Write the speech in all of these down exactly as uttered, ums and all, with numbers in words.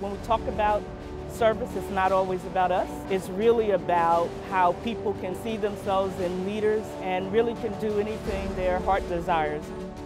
when we talk about service, it's not always about us. It's really about how people can see themselves in leaders and really can do anything their heart desires.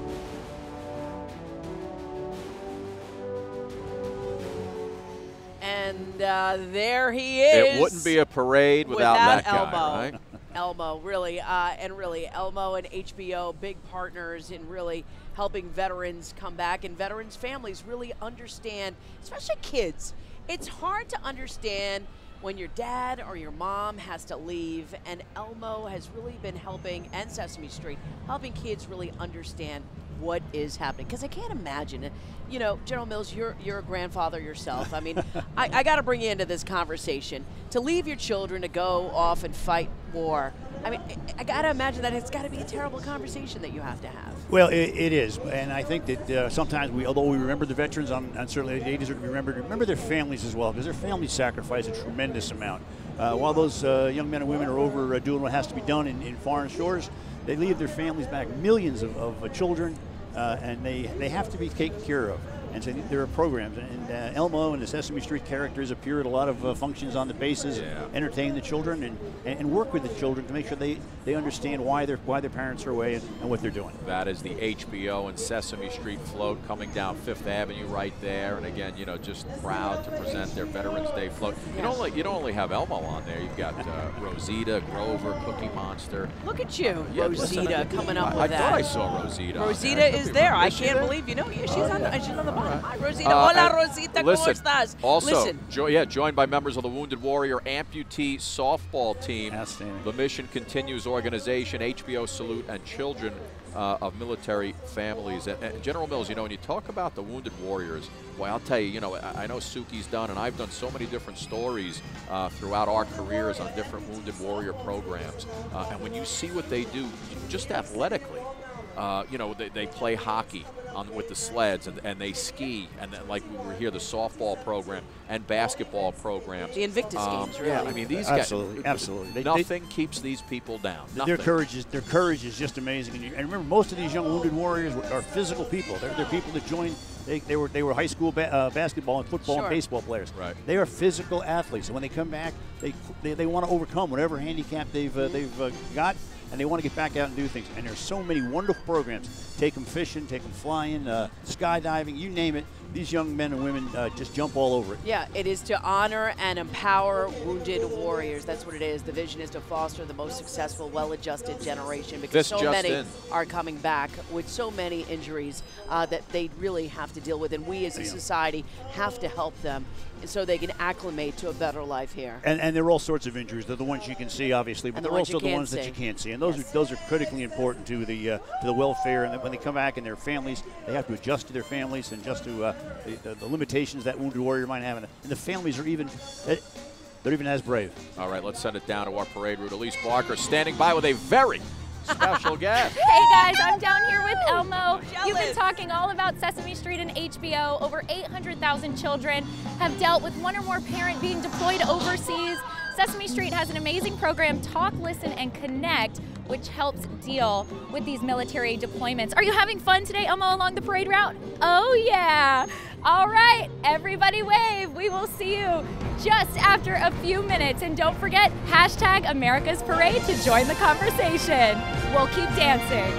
And uh, there he is. It wouldn't be a parade without, without that Elmo. guy, right? Elmo, really, uh, and really, Elmo and H B O, big partners in really helping veterans come back, and veterans' families really understand, especially kids. It's hard to understand when your dad or your mom has to leave, and Elmo has really been helping, and Sesame Street, helping kids really understand what is happening. Because I can't imagine it. You know, General Mills, you're you're a grandfather yourself. I mean, I, I got to bring you into this conversation. To leave your children to go off and fight war, I mean, I, I got to imagine that it's got to be a terrible conversation that you have to have. Well, it, it is, and I think that uh, sometimes we, although we remember the veterans on, on certainly the eighties, are to be remembered, remember their families as well, because their families sacrifice a tremendous amount. Uh, while those uh, young men and women are over uh, doing what has to be done in, in foreign shores, they leave their families back, millions of, of uh, children, uh, and they, they have to be taken care of. And so there are programs, and uh, Elmo and the Sesame Street characters appear at a lot of uh, functions on the bases, yeah. entertain the children, and, and work with the children to make sure they, they understand why, their why their parents are away and, and what they're doing. That is the H B O and Sesame Street float coming down Fifth Avenue right there. And again, you know, just proud to present their Veterans Day float. You don't only, you don't only have Elmo on there. You've got uh, Rosita, Grover, Cookie Monster. Look at you, Yeah, Rosita, listen, coming up I, with I that. thought I saw Rosita. Rosita there. is there. I Is she can't there? believe you know. Yeah, she's Oh, on. yeah. The, she's on the bottom. Hi, Rosita. Uh, Hola, and Rosita. Listen, ¿Cómo estás? also, Listen. jo yeah, joined by members of the Wounded Warrior amputee softball team. Outstanding. The mission continues organization, H B O Salute, and children uh, of military families. And, and General Mills, you know, when you talk about the Wounded Warriors, well, I'll tell you, you know, I, I know Suki's done, and I've done so many different stories uh, throughout our careers on different Wounded Warrior programs. Uh, and when you see what they do, just athletically, uh, you know, they, they play hockey on, with the sleds, and, and they ski, and then, like we were here, the softball program and basketball programs. The Invictus Um, games, really. Yeah, I mean, these Absolutely, guys, absolutely. They- nothing keeps these people down. Their Nothing. courage is their courage is just amazing, and, you, and remember, most of these young wounded warriors were, are physical people. They're, they're people that joined. They, they were they were high school ba uh, basketball and football Sure. and baseball players. Right. They are physical athletes, and when they come back, they they, they want to overcome whatever handicap they've uh, they've uh, got, and they want to get back out and do things. And there's so many wonderful programs. Take them fishing, take them flying, uh, skydiving, you name it. These young men and women uh, just jump all over it. Yeah, it is to honor and empower wounded warriors. That's what it is. The vision is to foster the most successful, well-adjusted generation, because This so just many in. are coming back with so many injuries uh, that they really have to deal with, and we as a Yeah. society have to help them so they can acclimate to a better life here. And, and there are all sorts of injuries. They're the ones you can see, obviously, but And the they're ones you also the can't ones that see. you can't see. And those Yes. are those are critically important to the uh, to the welfare. And when they come back and their families, they have to adjust to their families and adjust to uh, the, the limitations that wounded warrior might have. And the families are even they're even as brave. All right, let's send it down to our parade route. Elise Barker standing by with a very special guest. Hey guys, I'm down here with Elmo. You've jealous. been talking all about Sesame Street and H B O. Over eight hundred thousand children have dealt with one or more parent being deployed overseas. Sesame Street has an amazing program, Talk, Listen, and Connect, which helps deal with these military deployments. Are you having fun today, Elmo, along the parade route? Oh yeah. All right, everybody wave. We will see you just after a few minutes. And don't forget, hashtag America's Parade to join the conversation. We'll keep dancing.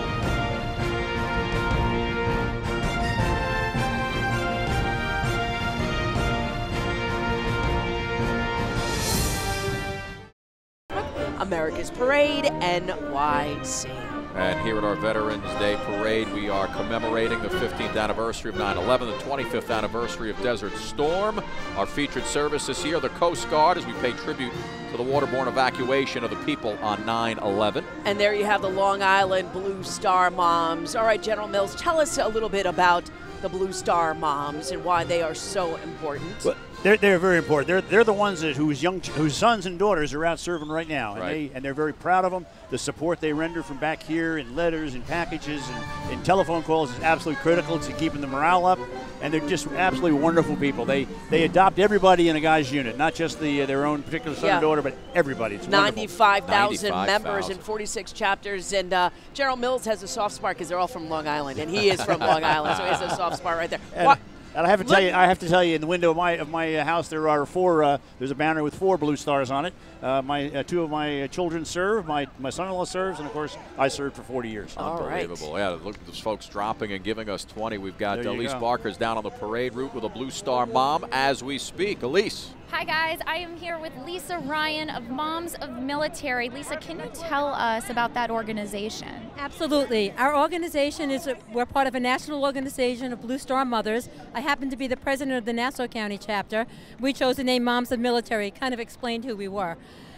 America's Parade, N Y C. And here at our Veterans Day Parade, we are commemorating the fifteenth anniversary of nine eleven, the twenty-fifth anniversary of Desert Storm. Our featured service this year, the Coast Guard, as we pay tribute to the waterborne evacuation of the people on nine eleven. And there you have the Long Island Blue Star Moms. All right, General Mills, tell us a little bit about the Blue Star Moms and why they are so important. But they're, they're very important. They're, they're the ones that whose young whose sons and daughters are out serving right now, and Right. they and they're very proud of them. The support they render from back here in letters and packages and, and telephone calls is absolutely critical to keeping the morale up. And they're just absolutely wonderful people. They they adopt everybody in a guy's unit, not just the uh, their own particular son Yeah. or daughter, but everybody. It's wonderful. ninety-five thousand members ninety-five thousand. in forty-six chapters. And uh, General Mills has a soft spot because they're all from Long Island, and he is from Long Island, so he has a soft spot right there. And Why, And I have to tell you, I have to tell you, in the window of my of my uh, house, there are four. Uh, there's a banner with four blue stars on it. Uh, my uh, two of my uh, children serve. My my son-in-law serves, and of course, I served for forty years. Unbelievable. Right. Yeah, look at those folks dropping and giving us twenty. We've got Elise Barker's down on the parade route with a Blue Star mom as we speak. Elise. Hi guys, I am here with Lisa Ryan of Moms of Military. Lisa, can you tell us about that organization? Absolutely. Our organization is, a, we're part of a national organization of Blue Star Mothers. I happen to be the president of the Nassau County chapter. We chose the name Moms of Military, kind of explained who we were.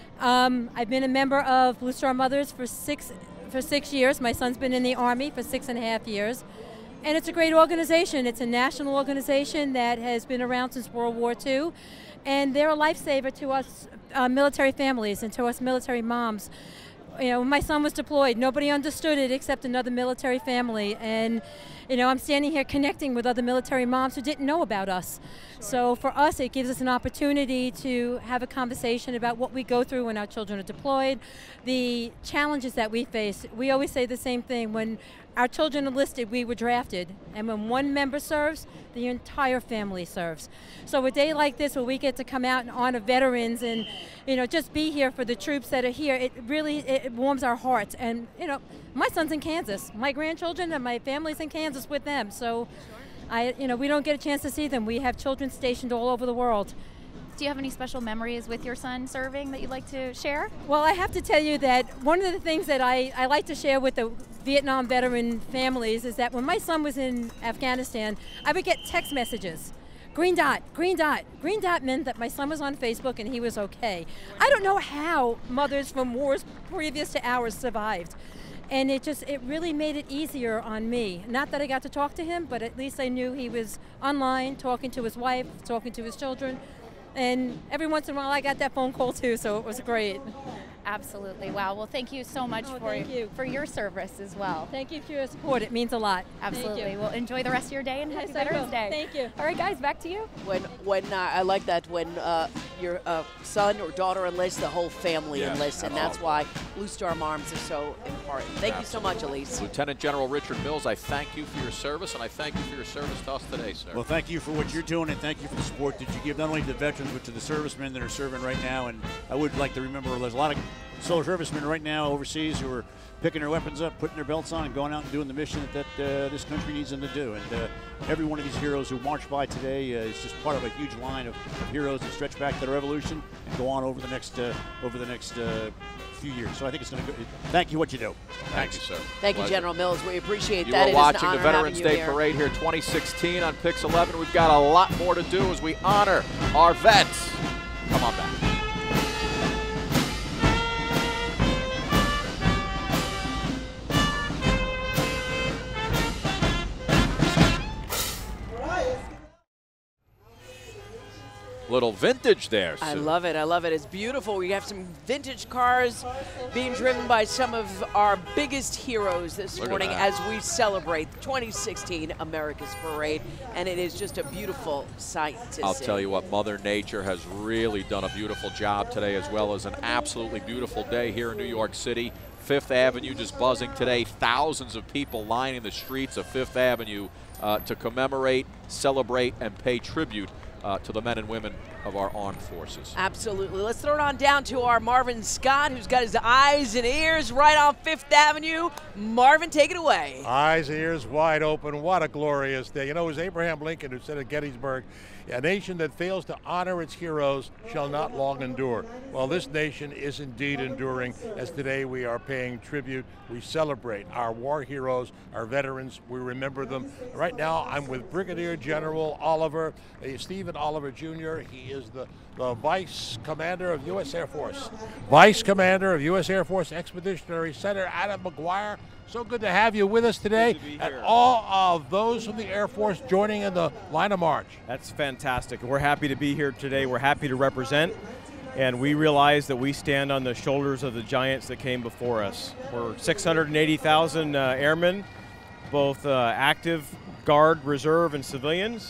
Um, I've been a member of Blue Star Mothers for six, for six years. My son's been in the Army for six and a half years. And it's a great organization. It's a national organization that has been around since World War Two. And they're a lifesaver to us uh, military families and to us military moms. You know, when my son was deployed, nobody understood it except another military family. And, you know, I'm standing here connecting with other military moms who didn't know about us. So for us, it gives us an opportunity to have a conversation about what we go through when our children are deployed, the challenges that we face. We always say the same thing. When our children enlisted, we were drafted. And when one member serves, the entire family serves. So a day like this where we get to come out and honor veterans and, you know, just be here for the troops that are here, it really it warms our hearts. And, you know, my son's in Kansas. My grandchildren and my family's in Kansas with them. So, I, you know, we don't get a chance to see them. We have children stationed all over the world. Do you have any special memories with your son serving that you'd like to share? Well, I have to tell you that one of the things that I, I like to share with the Vietnam veteran families is that when my son was in Afghanistan, I would get text messages. Green dot, green dot. Green dot meant that my son was on Facebook and he was okay. I don't know how mothers from wars previous to ours survived. And it just, it really made it easier on me. Not that I got to talk to him, but at least I knew he was online, talking to his wife, talking to his children. And every once in a while I got that phone call too, so it was great. Absolutely. Wow. Well, thank you so much oh, for, you. for your service as well. Thank you for your support. It means a lot. Absolutely. Well, enjoy the rest of your day and yes, happy Veterans Day. Thank you. All right, guys, back to you. When, when uh, I like that when uh, your uh, son or daughter enlists, the whole family yes, enlists, and that's why Blue Star Moms is so important. Thank absolutely. You so much, Elise. Lieutenant General Richard Mills, I thank you for your service, and I thank you for your service to us today, sir. Well, thank you for what you're doing, and thank you for the support that you give not only to the veterans, but to the servicemen that are serving right now. And I would like to remember there's a lot of soldier servicemen right now overseas who are picking their weapons up, putting their belts on, and going out and doing the mission that, that uh, this country needs them to do. And uh, every one of these heroes who march by today uh, is just part of a huge line of, of heroes that stretch back to the Revolution and go on over the next uh, over the next uh, few years. So I think it's going to go. Thank you, what you do. Thank you, sir. Thank you, General Mills. We appreciate you that. You it are watching is an the Veterans Day here. Parade here twenty sixteen on Pix eleven. We've got a lot more to do as we honor our vets. Come on back. Little vintage there, Sue. I love it. I love it. It's beautiful. We have some vintage cars being driven by some of our biggest heroes this Look morning as we celebrate the twenty sixteen America's Parade, and it is just a beautiful sight to I'll see. tell you what, Mother Nature has really done a beautiful job today, as well as an absolutely beautiful day here in New York City. Fifth Avenue just buzzing today. Thousands of people lining the streets of Fifth Avenue uh, to commemorate, celebrate, and pay tribute Uh, to the men and women of our armed forces. Absolutely. Let's throw it on down to our Marvin Scott, who's got his eyes and ears right on Fifth Avenue. Marvin, take it away. Eyes and ears wide open. What a glorious day. You know, it was Abraham Lincoln who said at Gettysburg, a nation that fails to honor its heroes shall not long endure. Well, this nation is indeed enduring, as today we are paying tribute. We celebrate our war heroes, our veterans. We remember them. Right now, I'm with Brigadier General Oliver, uh, Stephen Oliver Junior He is the, the Vice Commander of U S Air Force. Vice Commander of U S Air Force Expeditionary Center, Adam McGuire. So good to have you with us today, and all of those from the Air Force joining in the line of march. That's fantastic. We're happy to be here today. We're happy to represent, and we realize that we stand on the shoulders of the giants that came before us. We're six hundred eighty thousand uh, airmen, both uh, active, Guard, Reserve, and civilians,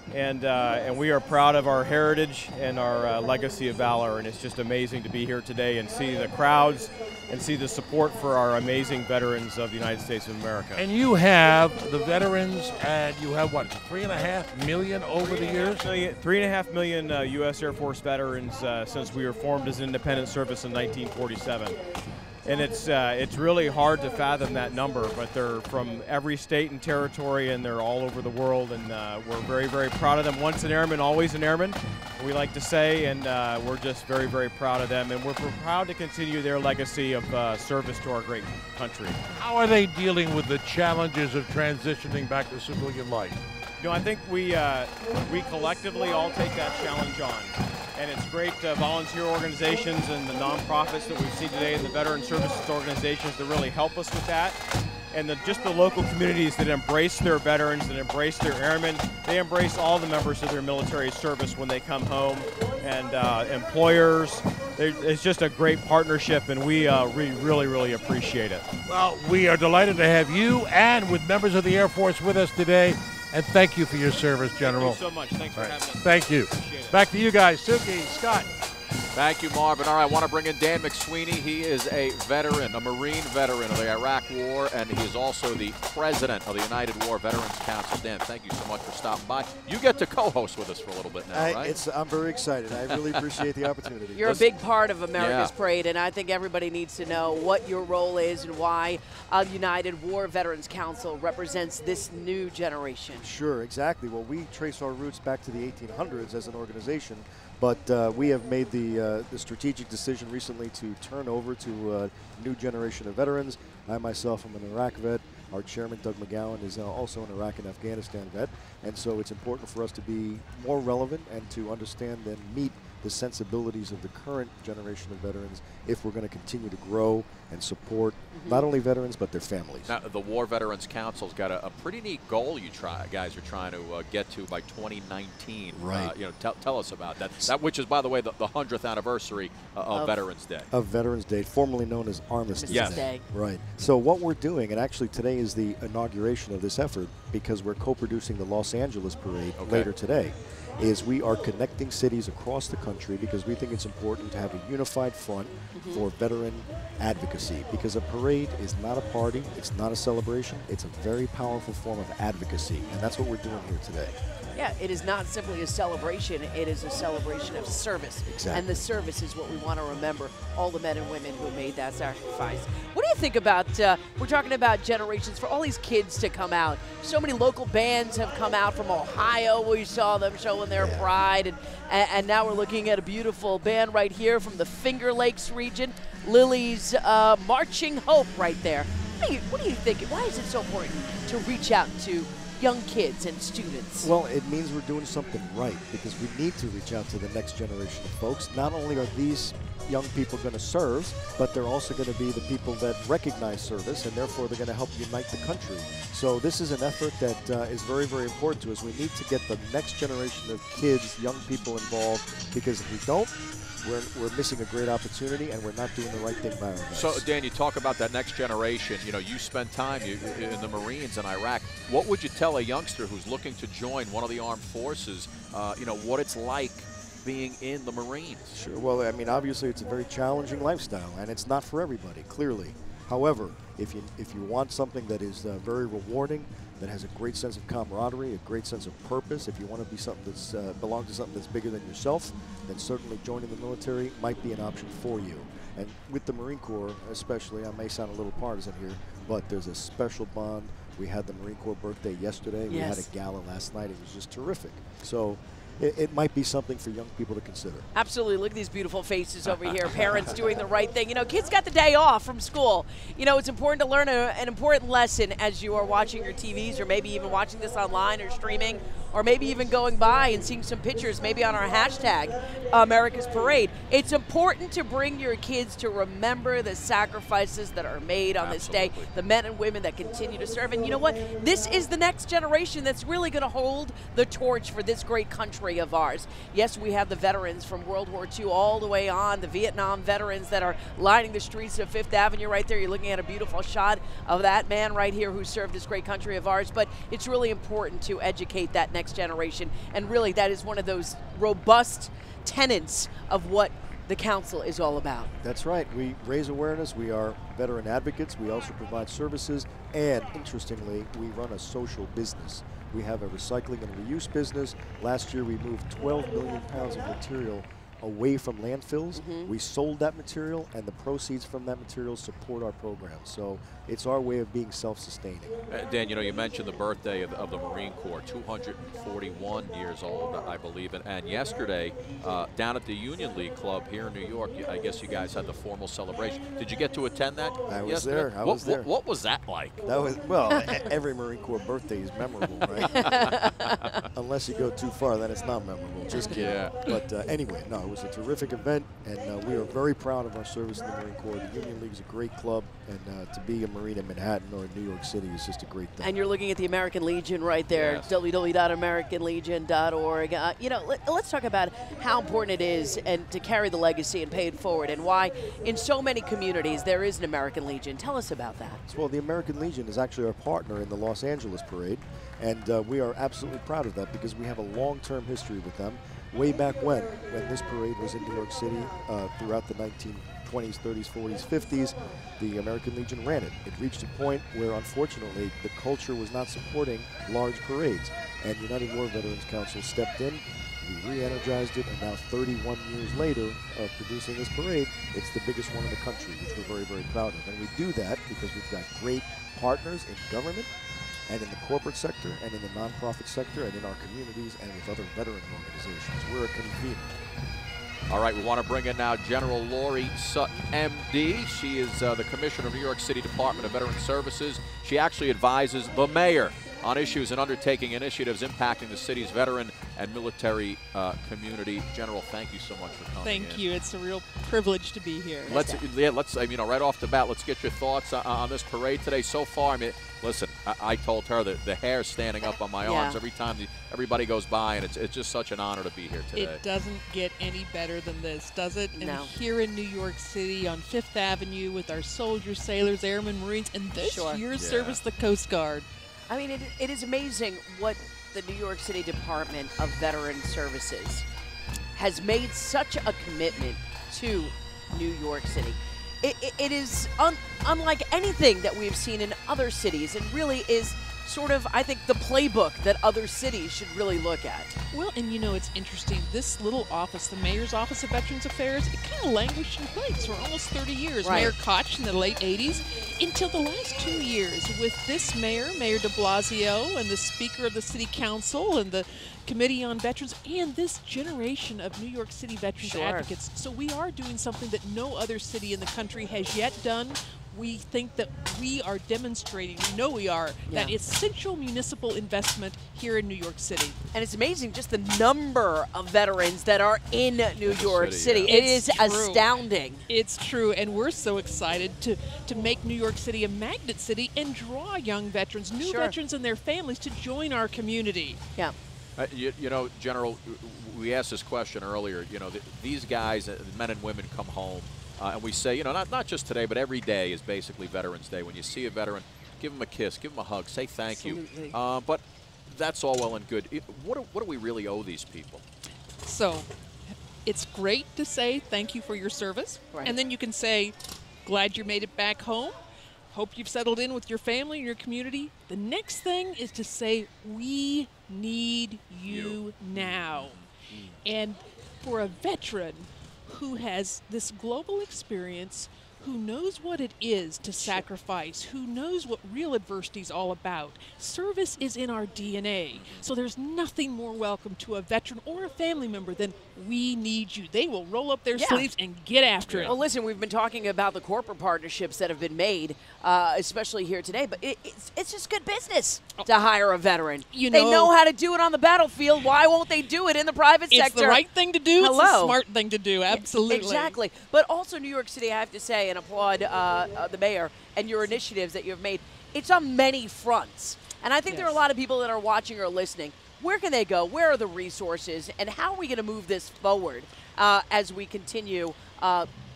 And, uh, and we are proud of our heritage and our uh, legacy of valor, and it's just amazing to be here today and see the crowds and see the support for our amazing veterans of the United States of America. And you have the veterans, and you have what, three and a half million over the years? Million, three and a half million uh, U S Air Force veterans uh, since we were formed as an independent service in nineteen forty-seven. And it's uh, it's really hard to fathom that number, but they're from every state and territory, and they're all over the world, and uh, we're very, very proud of them. Once an airman, always an airman, we like to say, and uh, we're just very, very proud of them, and we're proud to continue their legacy of uh, service to our great country. How are they dealing with the challenges of transitioning back to civilian life? You know, I think we, uh, we collectively all take that challenge on. And it's great uh, volunteer organizations and the nonprofits that we've seen today and the veteran services organizations that really help us with that. And the, just the local communities that embrace their veterans, that embrace their airmen. They embrace all the members of their military service when they come home. And uh, employers, it's just a great partnership, and we, uh, we really, really appreciate it. Well, we are delighted to have you and with members of the Air Force with us today. And thank you for your service, General. Thank you so much. Thanks for right. having us. Thank you. Back to you guys. Suki, Scott. Thank you, Marvin. All right, I want to bring in Dan McSweeney. He is a veteran, a Marine veteran of the Iraq War, and he is also the president of the United War Veterans Council. Dan, thank you so much for stopping by. You get to co-host with us for a little bit now, I, right? It's, I'm very excited. I really appreciate the opportunity. You're a big part of America's Yeah. Parade, and I think everybody needs to know what your role is and why uh, United War Veterans Council represents this new generation. Sure, exactly. Well, we trace our roots back to the eighteen hundreds as an organization, but uh, we have made the, uh, the strategic decision recently to turn over to a new generation of veterans. I myself am an Iraq vet. Our chairman, Doug McGowan, is uh, also an Iraq and Afghanistan vet, and so it's important for us to be more relevant and to understand and meet the sensibilities of the current generation of veterans if we're going to continue to grow and support mm-hmm. not only veterans but their families. Now, the War Veterans Council's got a, a pretty neat goal you try, guys are trying to uh, get to by twenty nineteen. Right. Uh, you know, tell, tell us about that. That which is, by the way, the, the hundredth anniversary uh, of, of Veterans Day. Of Veterans Day, formerly known as Armistice yes. Day. Right. So what we're doing, and actually today is the inauguration of this effort because we're co-producing the Los Angeles Parade okay. later today, is we are connecting cities across the country because we think it's important to have a unified front mm-hmm. for veteran advocacy, because a parade is not a party, it's not a celebration, it's a very powerful form of advocacy, and that's what we're doing here today. Yeah, it is not simply a celebration, it is a celebration of service. Exactly. And the service is what we want to remember, all the men and women who made that sacrifice. What do you think about, uh, we're talking about generations, for all these kids to come out. So many local bands have come out from Ohio, we saw them showing their yeah. pride, and, and now we're looking at a beautiful band right here from the Finger Lakes region, Lily's uh, Marching Hope right there. What do, you, what do you think, why is it so important to reach out to young kids and students? Well, it means we're doing something right because we need to reach out to the next generation of folks. Not only are these young people going to serve, but they're also going to be the people that recognize service, and therefore they're going to help unite the country. So this is an effort that uh, is very, very important to us. We need to get the next generation of kids, young people involved, because if we don't, We're, we're missing a great opportunity, and we're not doing the right thing by our guys. So, Dan, you talk about that next generation. You know, you spent time you, in the Marines in Iraq. What would you tell a youngster who's looking to join one of the armed forces, uh, you know, what it's like being in the Marines? Sure. Well, I mean, obviously it's a very challenging lifestyle, and it's not for everybody, clearly. However, if you, if you want something that is uh, very rewarding, that has a great sense of camaraderie, a great sense of purpose, if you want to be something that's uh, belong to something that's bigger than yourself, then certainly joining the military might be an option for you. And with the Marine Corps especially, I may sound a little partisan here, but there's a special bond. We had the Marine Corps birthday yesterday. Yes. We had a gala last night. It was just terrific. So it, it might be something for young people to consider. Absolutely. Look at these beautiful faces over here. Parents doing the right thing. You know, kids got the day off from school. You know, it's important to learn a, an important lesson as you are watching your T Vs, or maybe even watching this online or streaming, or maybe even going by and seeing some pictures, maybe on our hashtag, America's Parade. It's important to bring your kids to remember the sacrifices that are made on Absolutely. this day, the men and women that continue to serve. And you know what? This is the next generation that's really going to hold the torch for this great country of ours. Yes, we have the veterans from World War Two all the way on, the Vietnam veterans that are lining the streets of Fifth Avenue right there. You're looking at a beautiful shot of that man right here who served this great country of ours. But it's really important to educate that next next generation. And really, that is one of those robust tenets of what the council is all about. That's right. We raise awareness. We are veteran advocates. We also provide services. And interestingly, we run a social business. We have a recycling and reuse business. Last year, we moved twelve million pounds of material away from landfills. Mm-hmm. We sold that material, and the proceeds from that material support our program. So it's our way of being self-sustaining. Uh, Dan, you know, you mentioned the birthday of, of the Marine Corps, two hundred forty-one years old, I believe. And, and yesterday, uh, down at the Union League Club here in New York, you, I guess you guys had the formal celebration. Did you get to attend that? I was yesterday? there. I what, was there. What, what was that like? That was, well, every Marine Corps birthday is memorable, right? Unless you go too far, then it's not memorable. Just kidding. Yeah. But uh, anyway, no, it was a terrific event, and uh, we are very proud of our service in the Marine Corps. The Union League is a great club, and uh, to be a Marine in Manhattan or in New York City is just a great thing. And you're looking at the American Legion right there, Yes. w w w dot american legion dot org. Uh, you know, let, let's talk about how important it is and to carry the legacy and pay it forward, and why in so many communities there is an American Legion. Tell us about that. Well, the American Legion is actually our partner in the Los Angeles Parade, and uh, we are absolutely proud of that because we have a long-term history with them. Way back when, when this parade was in New York City, uh, throughout the nineteen twenties, thirties, forties, fifties, the American Legion ran it. It reached a point where, unfortunately, the culture was not supporting large parades, and United War Veterans Council stepped in. We re-energized it, and now thirty-one years later of producing this parade, it's the biggest one in the country, which we're very, very proud of. And we do that because we've got great partners in government, and in the corporate sector, and in the nonprofit sector, and in our communities, and with other veteran organizations. We're a convener. All right, we want to bring in now General Lori Sutton, M D. She is uh, the Commissioner of New York City Department of Veteran Services. She actually advises the mayor on issues and undertaking initiatives impacting the city's veteran and military uh, community. General, thank you so much for coming Thank in. you. It's a real privilege to be here. Let's, yeah, let's, I mean, right off the bat, let's get your thoughts on, on this parade today. So far, I mean, listen, I, I told her that the hair's standing up on my Yeah. arms every time the, everybody goes by, and it's, it's just such an honor to be here today. It doesn't get any better than this, does it? And No. here in New York City on Fifth Avenue with our soldiers, sailors, airmen, Marines, and this Sure. year's Yeah. service, the Coast Guard. I mean, it, it is amazing what the New York City Department of Veteran Services has made such a commitment to New York City. It, it, it is un, unlike anything that we've seen in other cities, and really is sort of, I think, the playbook that other cities should really look at. Well, and you know, it's interesting. This little office, the Mayor's Office of Veterans Affairs, it kind of languished in place for almost thirty years. Right. Mayor Koch in the late eighties, until the last two years with this mayor, Mayor de Blasio, and the Speaker of the City Council, and the Committee on Veterans, and this generation of New York City veterans Sure. advocates. So we are doing something that no other city in the country has yet done. We think that we are demonstrating, we know we are, that Yeah. essential municipal investment here in New York City. And it's amazing just the number of veterans that are in New the York city, City. yeah. It is It's true. astounding. It's true, and we're so excited to, to make New York City a magnet city and draw young veterans, new Sure. veterans and their families to join our community. Yeah. Uh, you, you know, General, we asked this question earlier. You know, th these guys, uh, men and women, come home, uh, and we say, you know, not, not just today, but every day is basically Veterans Day. When you see a veteran, give them a kiss, give them a hug, say thank Absolutely. you. Uh, but that's all well and good. It, what, do, what do we really owe these people? So it's great to say thank you for your service, Right. and then you can say, glad you made it back home. Hope you've settled in with your family and your community. The next thing is to say, we need you, You. now. And for a veteran who has this global experience, who knows what it is to sacrifice, who knows what real adversity is all about, service is in our D N A. So there's nothing more welcome to a veteran or a family member than we need you. They will roll up their Yeah. sleeves and get after it. Well, listen, we've been talking about the corporate partnerships that have been made, uh, especially here today, but it, it's, it's just good business to hire a veteran. You they know- know how to do it on the battlefield. Why won't they do it in the private It's sector? the right thing to do. It's Hello. the smart thing to do. Absolutely. Exactly. But also New York City, I have to say, and applaud uh, uh, the mayor and your initiatives that you've made. It's on many fronts. And I think there are a Yes. lot of people that are watching or listening. Where can they go? Where are the resources? And how are we going to move this forward uh, as we continue uh,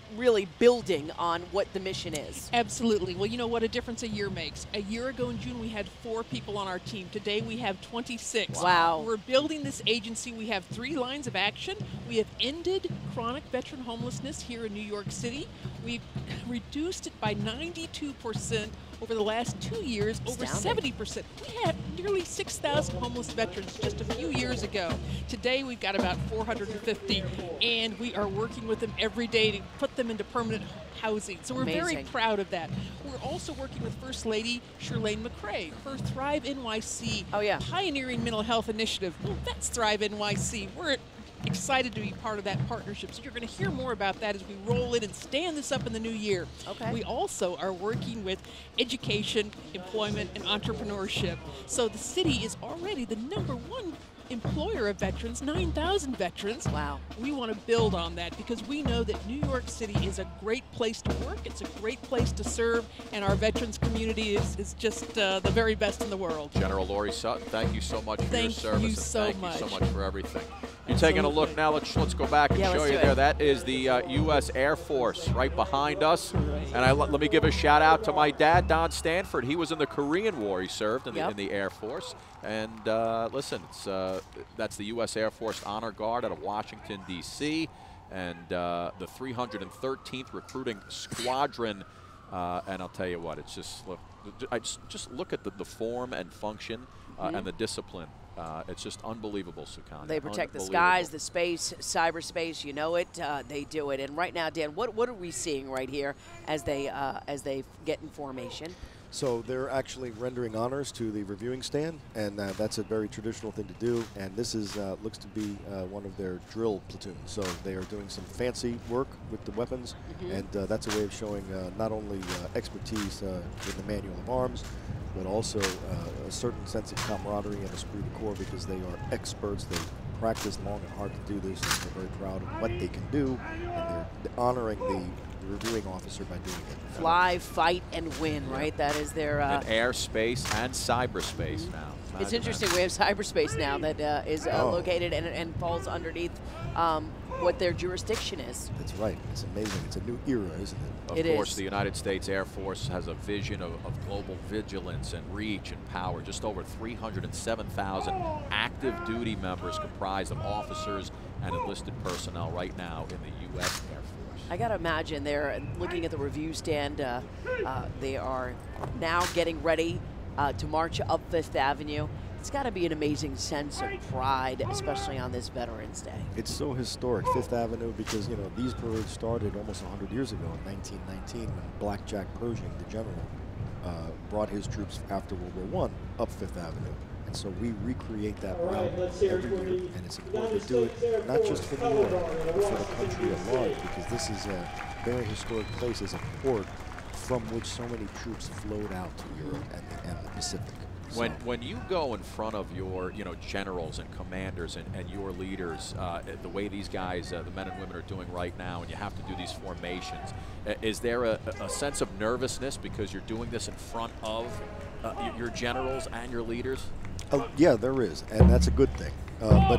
really building on what the mission is. Absolutely. Well, you know what a difference a year makes. A year ago in June, we had four people on our team. Today, we have twenty-six. Wow. We're building this agency. We have three lines of action. We have ended chronic veteran homelessness here in New York City. We've reduced it by ninety-two percent over the last two years, over seventy percent. We had nearly six thousand homeless veterans just a few years ago. Today, we've got about four hundred fifty, and we are working with them every day to put them into permanent housing. So we're Amazing. very proud of that. We're also working with First Lady Shirlane McCray, her Thrive N Y C oh, yeah. pioneering mental health initiative. Well, that's Thrive N Y C. We're excited to be part of that partnership. So you're going to hear more about that as we roll in and stand this up in the new year. Okay. We also are working with education, employment, and entrepreneurship. So the city is already the number one employer of veterans, nine thousand veterans. Wow. We want to build on that because we know that New York City is a great place to work. It's a great place to serve, and our veterans community is, is just uh, the very best in the world. General Lori Sutton, thank you so much for thank your service. You and so thank much. you so much for everything. You're taking a look now. Let's let's go back and yeah, show you it. there. That is the uh, U S Air Force right behind us. And I let me give a shout out to my dad, Don Stanford. He was in the Korean War. He served in the, yep. in the Air Force. And uh, listen, it's, uh, that's the U S Air Force Honor Guard out of Washington, D C, and uh, the three hundred thirteenth Recruiting Squadron. Uh, and I'll tell you what, it's just look, I just, just look at the, the form and function uh, mm-hmm. and the discipline. Uh, it's just unbelievable, Sukani. They protect the skies, the space, cyberspace. You know it. Uh, they do it. And right now, Dan, what what are we seeing right here as they uh, as they get in formation? So they're actually rendering honors to the reviewing stand, and uh, that's a very traditional thing to do. And this is uh, looks to be uh, one of their drill platoons. So they are doing some fancy work with the weapons, mm-hmm. and uh, that's a way of showing uh, not only uh, expertise uh, in the manual of arms, but also uh, a certain sense of camaraderie and esprit de corps because they are experts. They practice long and hard to do this, and they're very proud of what they can do, and they're honoring the reviewing officer by doing it. Fly, fight, and win, right? That is their... Uh, in airspace and cyberspace mm-hmm. now. It's interesting. We have cyberspace now that uh, is uh, oh. located and, and falls underneath um, what their jurisdiction is. That's right. It's amazing. It's a new era, isn't it? Of it course, is. the United States Air Force has a vision of, of global vigilance and reach and power. Just over three hundred seven thousand active duty members comprised of officers and enlisted personnel right now in the U S Air Force. I got to imagine they're looking at the review stand. Uh, uh, they are now getting ready uh, to march up Fifth Avenue. It's got to be an amazing sense of pride, especially on this Veterans Day. It's so historic, Fifth Avenue, because, you know, these parades started almost one hundred years ago in nineteen nineteen when Black Jack Pershing, the general, uh, brought his troops after World War One up Fifth Avenue. And so we recreate that route every year, and it's important to do it not just for New York, but for the country at large, because this is a very historic place as a port from which so many troops flowed out to Europe and the, and the Pacific. When when you go in front of your you know generals and commanders and, and your leaders, uh, the way these guys, uh, the men and women are doing right now, and you have to do these formations, uh, is there a, a sense of nervousness because you're doing this in front of uh, your generals and your leaders? Uh, yeah, there is, and that's a good thing. Uh,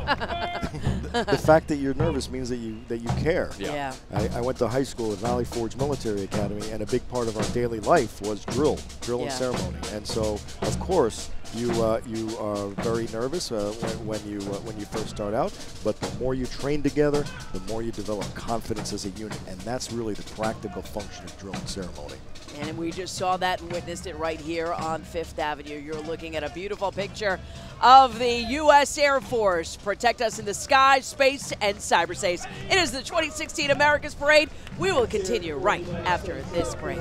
but the fact that you're nervous means that you that you care. Yeah. yeah. I, I went to high school at Valley Forge Military Academy, and a big part of our daily life was drill, drill yeah. and ceremony. And so, of course, you uh, you are very nervous uh, when, when you uh, when you first start out. But the more you train together, the more you develop confidence as a unit, and that's really the practical function of drill and ceremony. And we just saw that and witnessed it right here on Fifth Avenue. You're looking at a beautiful picture of the U S Air Force. Protect us in the sky, space, and cyberspace. It is the twenty sixteen America's Parade. We will continue right after this break.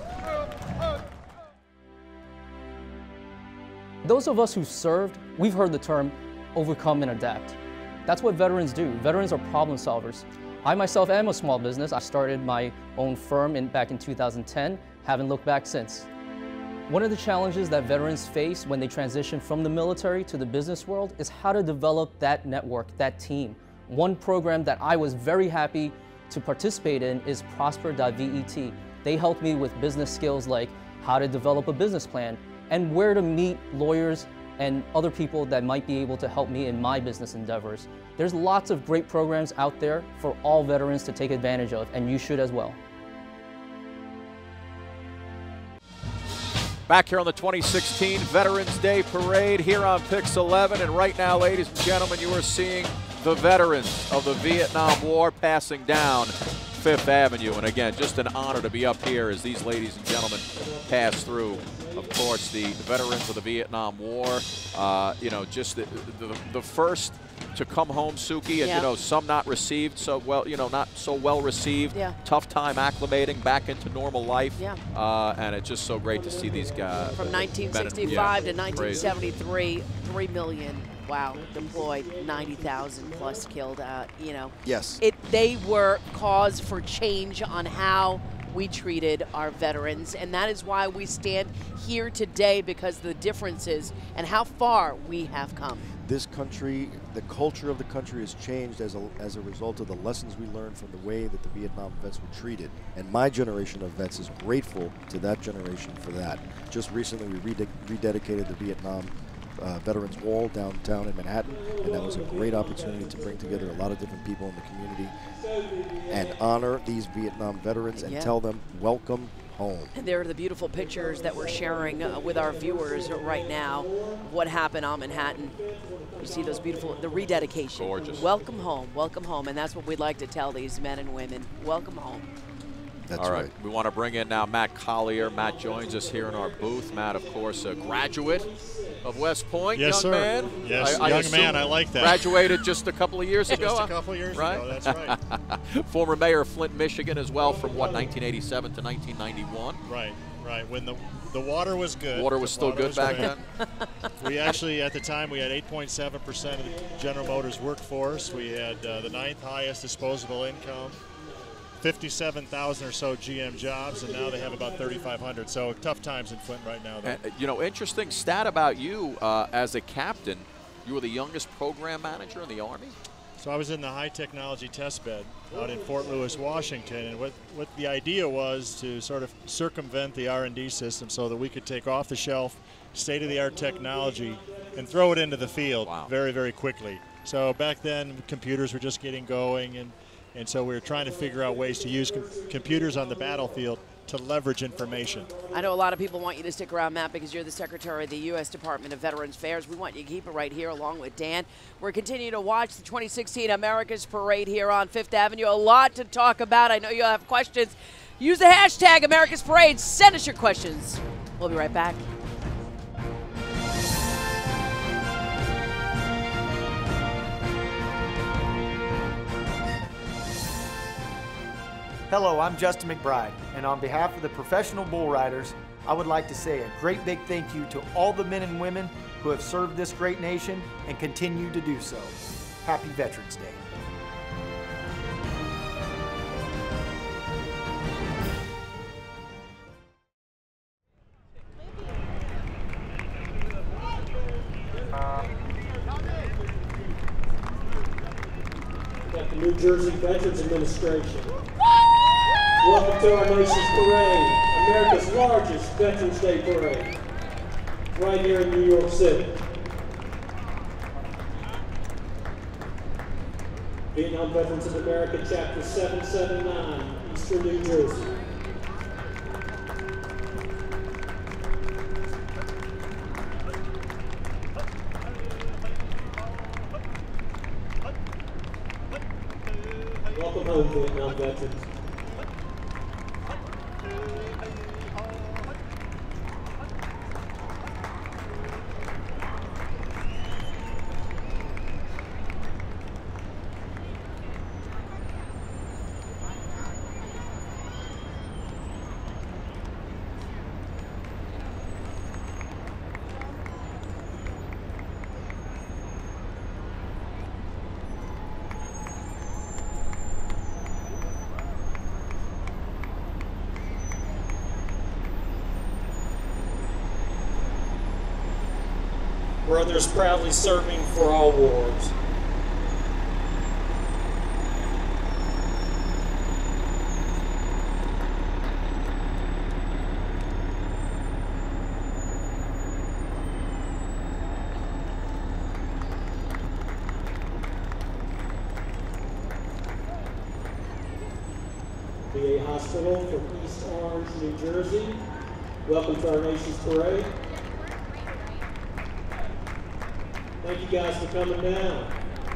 Those of us who served, we've heard the term overcome and adapt. That's what veterans do. Veterans are problem solvers. I myself am a small business. I started my own firm in, back in two thousand ten, haven't looked back since. One of the challenges that veterans face when they transition from the military to the business world is how to develop that network, that team. One program that I was very happy to participate in is Prosper dot V E T. They helped me with business skills like how to develop a business plan and where to meet lawyers and other people that might be able to help me in my business endeavors. There's lots of great programs out there for all veterans to take advantage of, and you should as well. Back here on the twenty sixteen Veterans Day Parade here on Pix eleven, and right now, ladies and gentlemen, you are seeing the veterans of the Vietnam War passing down Fifth Avenue. And again, just an honor to be up here as these ladies and gentlemen pass through, of course, the veterans of the Vietnam War. Uh, you know, just the, the, the first to come home, Suki, and yeah. you know, some not received so well, you know, not so well received. Yeah. Tough time acclimating back into normal life. Yeah. Uh, and it's just so great to see these guys. From nineteen sixty-five yeah, to nineteen seventy-three, three million. Wow, deployed, ninety thousand plus killed. Uh, you know. Yes. It. They were cause for change on how we treated our veterans, and that is why we stand here today, because of the differences and how far we have come. This country, the culture of the country has changed as a, as a result of the lessons we learned from the way that the Vietnam vets were treated. And my generation of vets is grateful to that generation for that. Just recently we rede rededicated the Vietnam uh, Veterans Wall downtown in Manhattan, and that was a great opportunity to bring together a lot of different people in the community and honor these Vietnam veterans and yeah. tell them welcome home. And there are the beautiful pictures that we're sharing uh, with our viewers right now of what happened on Manhattan. You see those beautiful, the rededication. Gorgeous. Welcome home, welcome home. And that's what we'd like to tell these men and women. Welcome home. That's All right. right. We want to bring in now Matt Collier. Matt joins us here in our booth. Matt, of course, a graduate of West Point, yes, young sir. man. Yes, I, I young man. I like that. Graduated just a couple of years ago. Just a couple of years right? ago, that's right. Former mayor of Flint, Michigan as well, from what, nineteen eighty-seven to nineteen ninety-one? Right, right. When the the water was good. Water was the still water good was back great. then? We actually, at the time, we had eight point seven percent of the General Motors workforce. We had uh, the ninth highest disposable income. fifty-seven thousand or so G M jobs, and now they have about thirty-five hundred. So tough times in Flint right now. And, you know, interesting stat about you uh, as a captain. You were the youngest program manager in the Army? So I was in the high technology test bed out in Fort Lewis, Washington, and what, what the idea was to sort of circumvent the R and D system so that we could take off the shelf state-of-the-art technology and throw it into the field wow. very, very quickly. So back then, computers were just getting going, and And so we were trying to figure out ways to use com computers on the battlefield to leverage information. I know a lot of people want you to stick around, Matt, because you're the Secretary of the U S Department of Veterans Affairs. We want you to keep it right here along with Dan. We're continuing to watch the twenty sixteen America's Parade here on Fifth Avenue. A lot to talk about. I know you'll have questions. Use the hashtag America's Parade. Send us your questions. We'll be right back. Hello, I'm Justin McBride, and on behalf of the professional bull riders, I would like to say a great big thank you to all the men and women who have served this great nation and continue to do so. Happy Veterans Day. Got the New Jersey Veterans Administration. Welcome to our nation's parade, America's largest Veterans Day parade, right here in New York City. Vietnam Veterans of America, Chapter seven seven nine, Eastern New Jersey. Welcome home, Vietnam veterans. Brothers proudly serving for all wars. V A Hospital from East Orange, New Jersey. Welcome to our nation's parade. Thank you guys for coming down.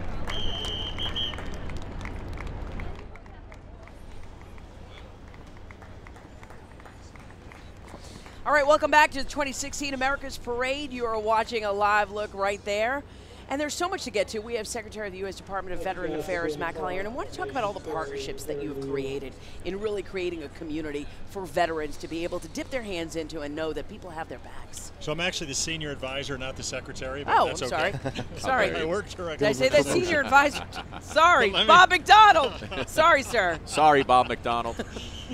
All right, welcome back to the twenty sixteen America's Parade. You are watching a live look right there. And there's so much to get to. We have Secretary of the U S Department of Veteran Affairs, Matt Collier, and I want to talk about all the partnerships that you've created in really creating a community for veterans to be able to dip their hands into and know that people have their backs. So I'm actually the senior advisor, not the secretary, but Oh, that's I'm okay. sorry. Sorry. I work directly. Did I say that senior advisor? Sorry, Let me- Bob McDonald. Sorry, sir. Sorry, Bob McDonald.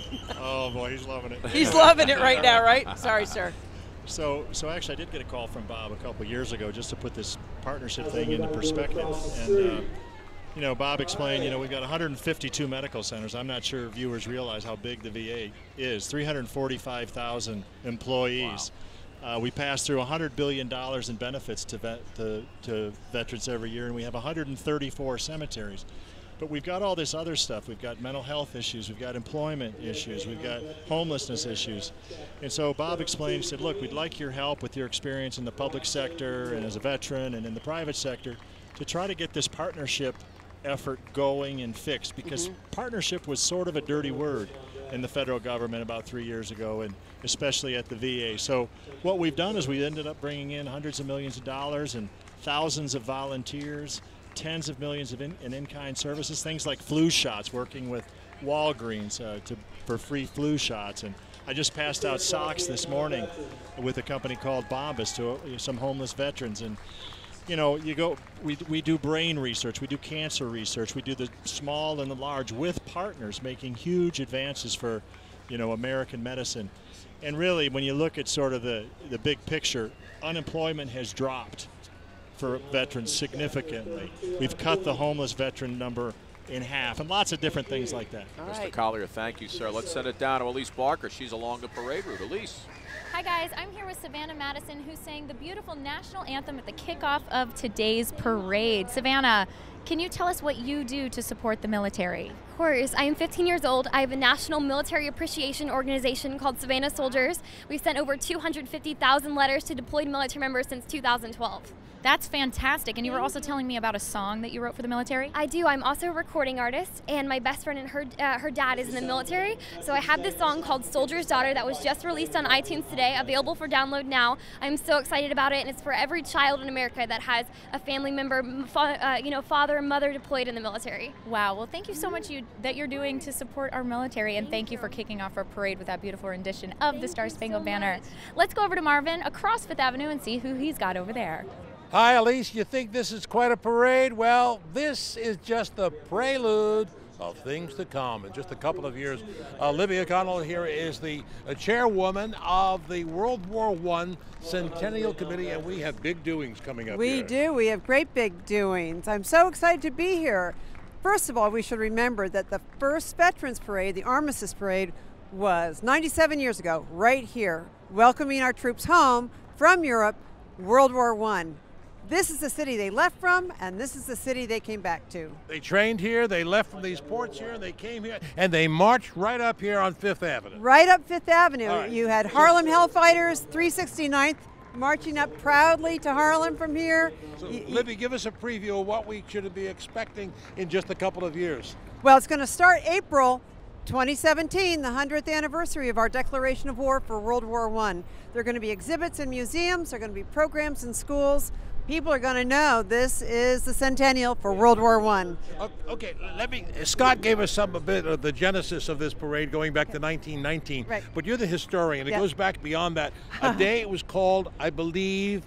Oh boy, he's loving it. He's loving it right now, right? Sorry, sir. So, so actually, I did get a call from Bob a couple years ago just to put this partnership thing into perspective. And uh, you know, Bob explained, you know, we've got one hundred fifty-two medical centers. I'm not sure viewers realize how big the V A is. three hundred forty-five thousand employees. Wow. Uh, we pass through one hundred billion dollars in benefits to, vet, to, to veterans every year, and we have one hundred thirty-four cemeteries. But we've got all this other stuff. We've got mental health issues. We've got employment issues. We've got homelessness issues. And so Bob explained, he said, look, we'd like your help with your experience in the public sector and as a veteran and in the private sector to try to get this partnership effort going and fixed, because mm-hmm. partnership was sort of a dirty word in the federal government about three years ago, and especially at the V A. So what we've done is we ended up bringing in hundreds of millions of dollars and thousands of volunteers, tens of millions of in, in in-kind services, things like flu shots, working with Walgreens uh, to, for free flu shots. And I just passed out socks this morning with a company called Bombas to uh, some homeless veterans. And you know, you go, we, we do brain research, we do cancer research, we do the small and the large with partners making huge advances for, you know, American medicine. And really, when you look at sort of the, the big picture, unemployment has dropped for veterans significantly. We've cut the homeless veteran number in half, and lots of different things like that. All Mister right. Collier, thank you, sir. Let's send it down to Elise Barker. She's along the parade route. Elise. Hi guys, I'm here with Savannah Madison, who sang the beautiful national anthem at the kickoff of today's parade. Savannah, can you tell us what you do to support the military? Of course. I am fifteen years old. I have a national military appreciation organization called Savannah Soldiers. We've sent over two hundred fifty thousand letters to deployed military members since two thousand twelve. That's fantastic. And you were also telling me about a song that you wrote for the military? I do. I'm also a recording artist, and my best friend and her uh, her dad is in the military. So I have this song called Soldier's Daughter that was just released on iTunes today, available for download now. I'm so excited about it, and it's for every child in America that has a family member, uh, you know, father and mother deployed in the military. Wow. Well, thank you so much you, that you're doing to support our military, and thank you for kicking off our parade with that beautiful rendition of Thank the Star Spangled so Banner. much. Let's go over to Marvin across Fifth Avenue and see who he's got over there. Hi, Elise. You think this is quite a parade? Well, this is just the prelude of things to come in just a couple of years. Uh, Libby O'Connell here is the uh, chairwoman of the World War One Centennial Committee, and we have big doings coming up We here. do. We have great big doings. I'm so excited to be here. First of all, we should remember that the first Veterans Parade, the Armistice Parade, was ninety-seven years ago, right here, welcoming our troops home from Europe, World War One. This is the city they left from, and this is the city they came back to. They trained here, they left from these ports here, and they came here, and they marched right up here on Fifth Avenue. Right up Fifth Avenue. All right. You had Harlem Hellfighters, three sixty-ninth, marching up proudly to Harlem from here. So, Y- y- Libby, give us a preview of what we should be expecting in just a couple of years. Well, it's going to start April twenty seventeen, the hundredth anniversary of our declaration of war for World War One. There are going to be exhibits in museums, there are going to be programs in schools. People are going to know this is the centennial for World War One. Okay, let me, Scott gave us some a bit of the genesis of this parade going back to nineteen nineteen, Right. but you're the historian. It Yep. goes back beyond that. A day it was called, I believe,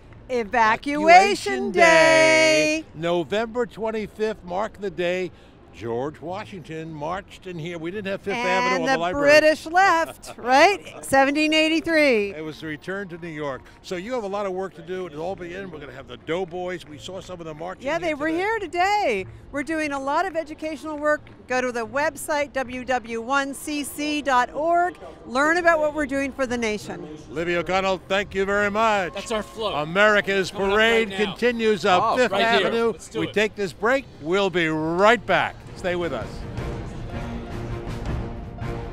Evacuation Day. November twenty-fifth marked the day George Washington marched in here. We didn't have Fifth And Avenue on the the library. British left, right? seventeen eighty-three. It was the return to New York. So you have a lot of work to do. It'll all be in. We're going to have the Doughboys. We saw some of them marching. Yeah, they here were today. here today. We're doing a lot of educational work. Go to the website, w w one c c dot org. Learn about what we're doing for the nation. Libby O'Connell, thank you very much. That's our float. America's Coming up parade right now. continues up Oh, Fifth right here. Avenue. Let's do We it. take this break. We'll be right back. Stay with us.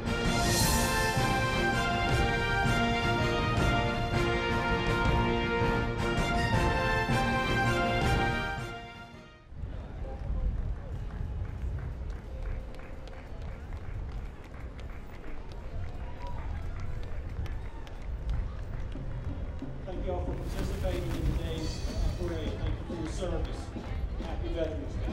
participating in today's parade. Thank you for your service. Happy Veterans Day.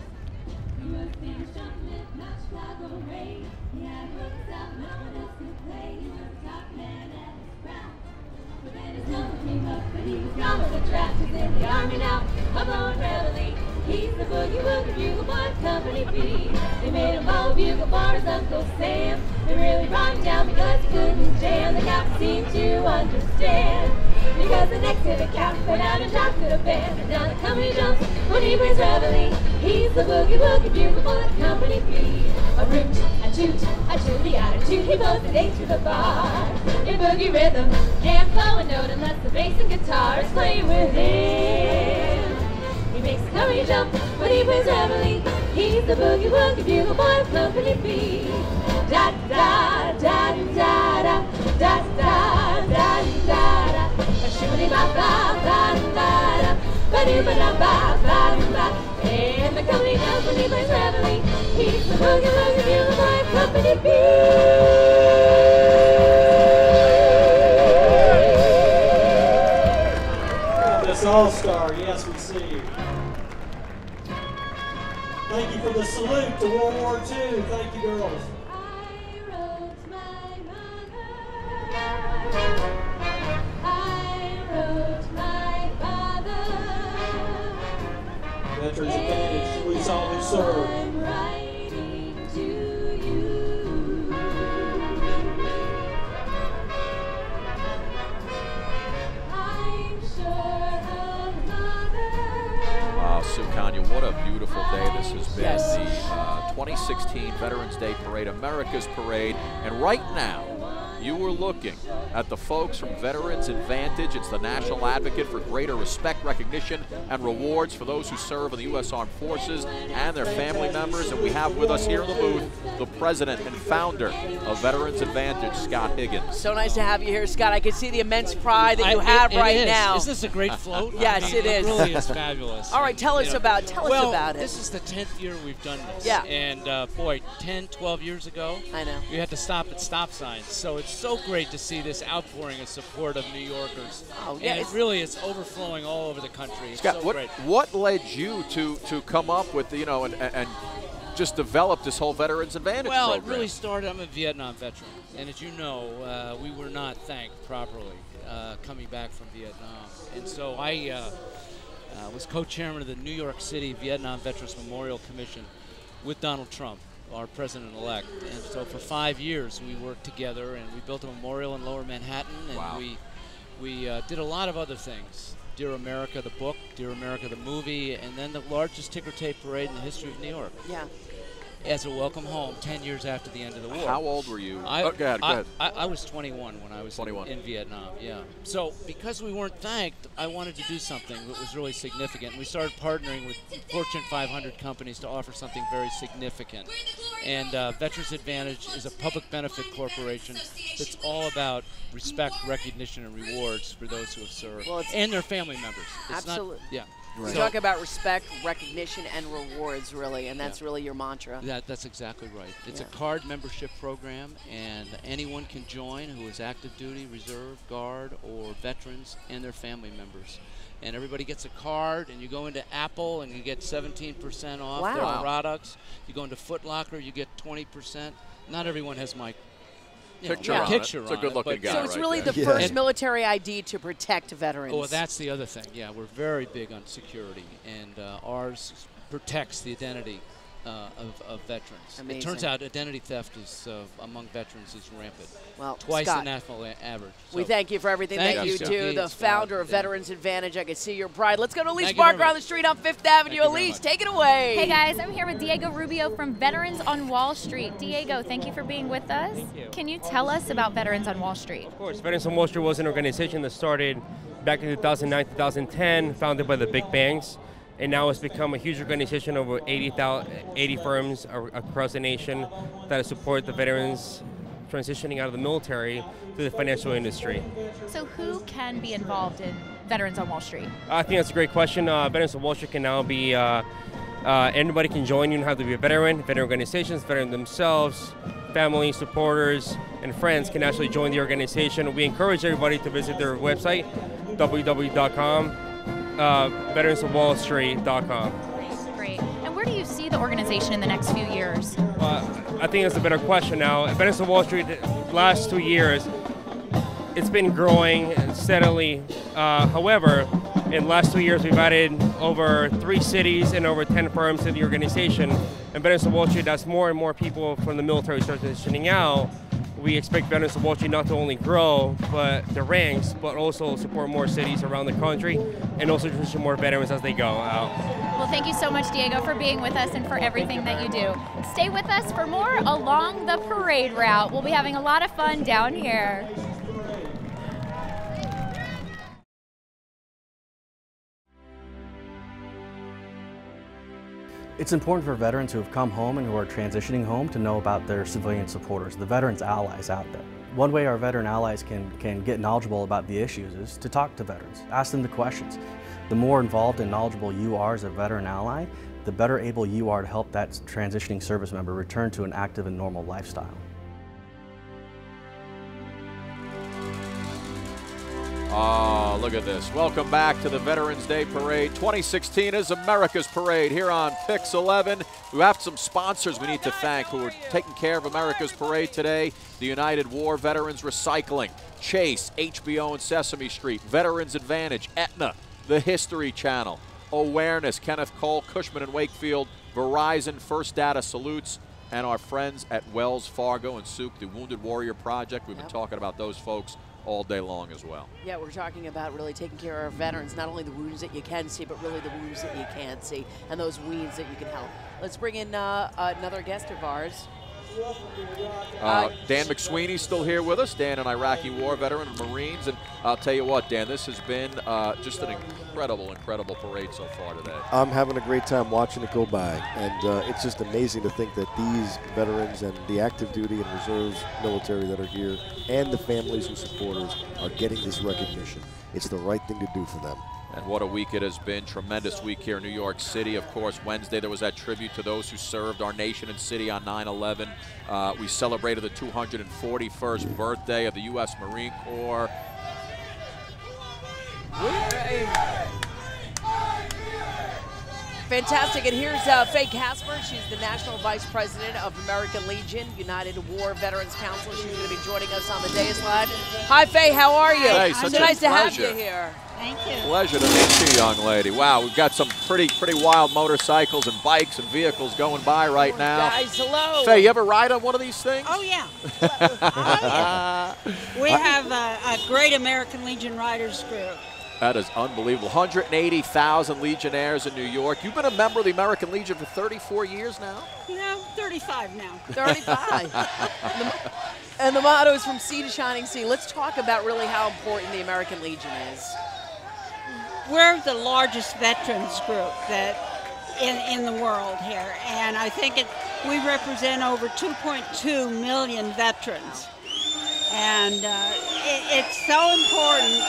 In the army now, I'm on reveille. He's the boogie woogie bugle boy of Company B. They made him all bugle for his Uncle Sam. They really brought him down because he couldn't jam. The captain seemed to understand. Because the next day the captain went out and talked to the band. And now the company jumps when he brings reveille. He's the boogie woogie bugle boy of Company B. A root, a toot, a tooty, a toot. He blows the day through the bar. In boogie rhythm, can't flow a note unless the bass and guitar is playing with him. He makes the company jump when he plays reveille. He's the boogie woogie bugle boy of Company B. Da da da da da da da da da da. Shooty ba ba ba da da ba doo ba da ba ba ba. And the company jumps when he plays reveille. He's the boogie woogie bugle boy of Company B. This All-Star, yes, we see you. Thank you for the salute to World War Two. Thank you, girls. I wrote my father. Veterans Advantage, we all who served. I'm writing to you. I'm sure of mother. Wow, Sue Kanya, what a beautiful day this has been. Yes. The uh, twenty sixteen Veterans Day Parade, America's Parade. And right now, you were looking at the folks from Veterans Advantage. It's the national advocate for greater respect, recognition, and rewards for those who serve in the U S Armed Forces and their family members. And we have with us here in the booth the president and founder of Veterans Advantage, Scott Higgins. So nice to have you here, Scott. I can see the immense pride that I, you have it, it right is. now. Is this a great float? Yes, I mean, it is. It really is fabulous. All right, tell us You know, about tell us well, about it. This is the tenth year we've done this. Yeah. And uh, boy, ten, twelve years ago, I know. we had to stop at stop signs. So it's so great to see this outpouring of support of New Yorkers. Oh, yeah, And it it's- really is overflowing all over the country. It's Scott, so what great. what led you to to come up with the, you know and and just develop this whole Veterans Advantage Well, program? it really started, I'm a Vietnam veteran, and as you know, uh, we were not thanked properly uh, coming back from Vietnam. And so I uh, uh, was co-chairman of the New York City Vietnam Veterans Memorial Commission with Donald Trump, our president-elect. And so for five years we worked together, and we built a memorial in Lower Manhattan, and Wow. we, we uh, did a lot of other things. Dear America, the book, Dear America, the movie, and then the largest ticker tape parade in the history of New York. Yeah. As a welcome home ten years after the end of the war. How old were you? I, Oh, go ahead, go I, ahead. I, I was twenty-one when I was twenty-one. In, in Vietnam, yeah. So because we weren't thanked, I wanted to do something that was really significant. We started partnering with Fortune five hundred companies to offer something very significant. And uh, Veterans Advantage is a public benefit corporation that's all about respect, recognition, and rewards for those who have served. Well, it's- and their family members. It's not- Absolutely. yeah. We So- talk about respect, recognition, and rewards, really, and that's Yeah. really your mantra. That, that's exactly right. It's Yeah. a card membership program, and anyone can join who is active duty, reserve, guard, or veterans, and their family members. And everybody gets a card, and you go into Apple, and you get seventeen percent off Wow. their Wow. products. You go into Foot Locker, you get twenty percent. Not everyone has my you know, Picture my on it. picture It's a on good-looking it, but- guy So it's right really there. the Yeah. first And- military I D to protect veterans. Oh, well, that's the other thing. Yeah, we're very big on security, and uh, ours protects the identity uh, of, of veterans. It turns Amazing. out identity theft is uh, among veterans is rampant. Well, twice Scott, the national a- average. We So thank you for everything thank that you Scott. do, the Yes, founder God, of yeah. Veterans Advantage. I can see your pride. Let's go to Elise Thank you very Barker on much. the street on Fifth Avenue. you very Elise, much. take it away. Hey guys, I'm here with Diego Rubio from Veterans on Wall Street. Diego, thank you for being with us. Thank you. Can you tell us about Veterans on Wall Street? Of course, Veterans on Wall Street was an organization that started back in two thousand nine, two thousand ten, founded by the big banks, and now it's become a huge organization, over eighty, eighty firms ar- across the nation that support the veterans transitioning out of the military to the financial industry. So who can be involved in Veterans on Wall Street? I think that's a great question. Uh, Veterans on Wall Street can now be, uh, uh, anybody can join. You don't have to be a veteran. Veteran organizations, veterans themselves, family, supporters, and friends can actually join the organization. We encourage everybody to visit their website, w w w dot com, uh, veterans of wall street dot com. Great. And where do you see the organization in the next few years? Uh, I think it's a better question now. Veterans of Wall Street, the last two years, it's been growing steadily. Uh, however, in the last two years, we've added over three cities and over ten firms to the organization. And Veterans of Wall Street, as more and more people from the military start transitioning out, we expect Veterans of Wall Street not to only grow but the ranks, but also support more cities around the country and also transition more veterans as they go out. Well, thank you so much, Diego, for being with us and for everything that you do. Stay with us for more along the parade route. We'll be having a lot of fun down here. It's important for veterans who have come home and who are transitioning home to know about their civilian supporters, the veterans allies out there. One way our veteran allies can, can get knowledgeable about the issues is to talk to veterans, ask them the questions. The more involved and knowledgeable you are as a veteran ally, the better able you are to help that transitioning service member return to an active and normal lifestyle. Oh, look at this. Welcome back to the Veterans Day Parade. twenty sixteen is America's Parade here on Pix eleven. We have some sponsors we need to thank who are taking care of America's Parade today. The United War Veterans Recycling, Chase, H B O and Sesame Street, Veterans Advantage, Aetna, The History Channel, Awareness, Kenneth Cole, Cushman and Wakefield, Verizon, First Data Salutes, and our friends at Wells Fargo and Souk, the Wounded Warrior Project. We've been yep. talking about those folks all day long as well. Yeah, we're talking about really taking care of veterans, not only the wounds that you can see, but really the wounds that you can't see, and those wounds that you can help. Let's bring in uh, another guest of ours. Uh, Dan McSweeney's still here with us. Dan, an Iraqi war veteran of Marines. And I'll tell you what, Dan, this has been uh, just an incredible, incredible parade so far today. I'm having a great time watching it go by. And uh, it's just amazing to think that these veterans and the active duty and reserves military that are here and the families and supporters are getting this recognition. It's the right thing to do for them. And what a week it has been. Tremendous week here in New York City. Of course, Wednesday there was that tribute to those who served our nation and city on nine eleven. Uh, we celebrated the two hundred forty-first birthday of the U S Marine Corps. Fantastic, and here's uh, Faye Casper. She's the National Vice President of American Legion, United War Veterans Council. She's going to be joining us on the dais line. Hi, Faye, how are you? Hey, so such nice a to have pleasure. you here. Thank you. Pleasure to meet you, young lady. Wow, we've got some pretty, pretty wild motorcycles and bikes and vehicles going by right now. Guys, hello. Faye, you ever ride on one of these things? Oh, yeah. oh, yeah. We have a, a great American Legion Riders group. That is unbelievable. one hundred eighty thousand Legionnaires in New York. You've been a member of the American Legion for thirty-four years now? No, thirty-five now. thirty-five. and, the, and the motto is from sea to shining sea. Let's talk about really how important the American Legion is. We're the largest veterans group that in, in the world here, and I think it, we represent over two point two million veterans. And uh, it, it's so important.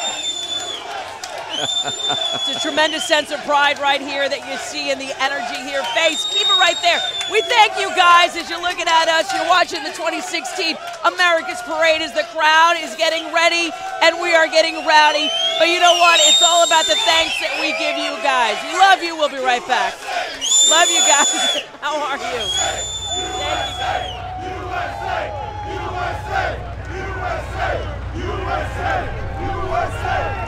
It's a tremendous sense of pride right here that you see in the energy here. Face, keep it right there. We thank you guys as you're looking at us. You're watching the twenty sixteen America's Parade as the crowd is getting ready and we are getting rowdy. But you know what? It's all about the thanks that we give you guys. We love you. We'll be right back. Love you guys. How are you? Thank you guys. U S A! U S A! U S A! U S A! U S A!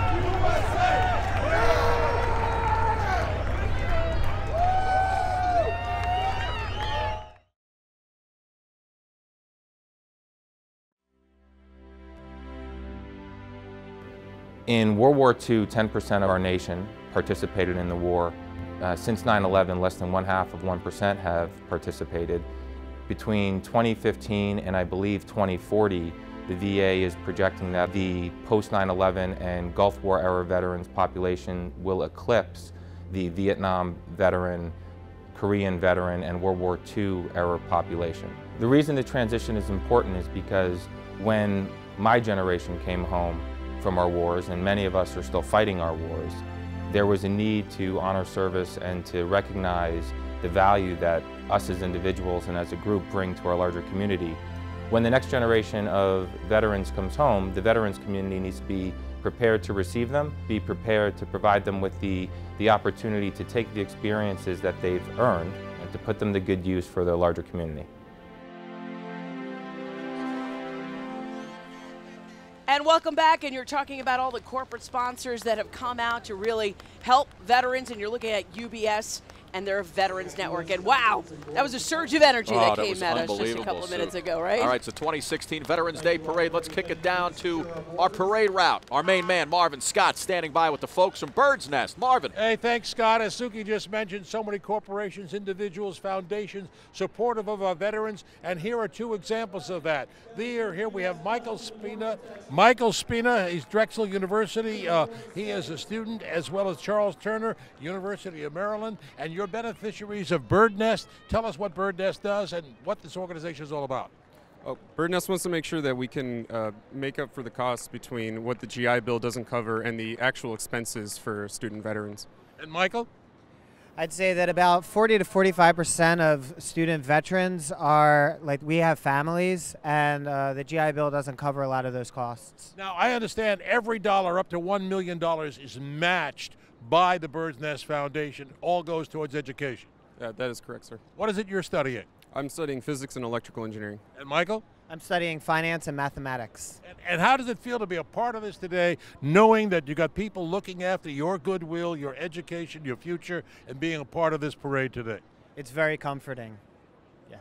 In World War Two, ten percent of our nation participated in the war. Uh, since nine eleven, less than one half of one percent have participated. Between twenty fifteen and I believe twenty forty, the V A is projecting that the post nine eleven and Gulf War era veterans population will eclipse the Vietnam veteran, Korean veteran, and World War Two era population. The reason the transition is important is because when my generation came home from our wars, and many of us are still fighting our wars, there was a need to honor service and to recognize the value that us as individuals and as a group bring to our larger community. When the next generation of veterans comes home, the veterans community needs to be prepared to receive them, be prepared to provide them with the, the opportunity to take the experiences that they've earned and to put them to good use for the larger community. And welcome back, and you're talking about all the corporate sponsors that have come out to really help veterans, and you're looking at U B S and their Veterans Network. And wow, that was a surge of energy Oh, that, that came was at us just a unbelievable, couple of Sue. minutes ago, right? All right, so twenty sixteen Veterans Day Parade. Let's kick it down to our parade route. Our main man, Marvin Scott, standing by with the folks from Bird's Nest. Marvin. Hey, thanks, Scott. As Suki just mentioned, so many corporations, individuals, foundations supportive of our veterans, and here are two examples of that. Here, here we have Michael Spina. Michael Spina, he's Drexel University. Uh, he is a student, as well as Charles Turner, University of Maryland, and your beneficiaries of Bird Nest. Tell us what Bird Nest does and what this organization is all about. Oh, Bird Nest wants to make sure that we can uh, make up for the costs between what the G I Bill doesn't cover and the actual expenses for student veterans. And Michael? I'd say that about forty to forty-five percent of student veterans are, like, we have families, and uh, the G I Bill doesn't cover a lot of those costs. Now, I understand every dollar up to one million dollars is matched by the Bird's Nest Foundation. All goes towards education. Uh, that is correct, sir. What is it you're studying? I'm studying physics and electrical engineering. And Michael? I'm studying finance and mathematics. And, and how does it feel to be a part of this today, knowing that you got people looking after your goodwill, your education, your future, and being a part of this parade today? It's very comforting. Yes.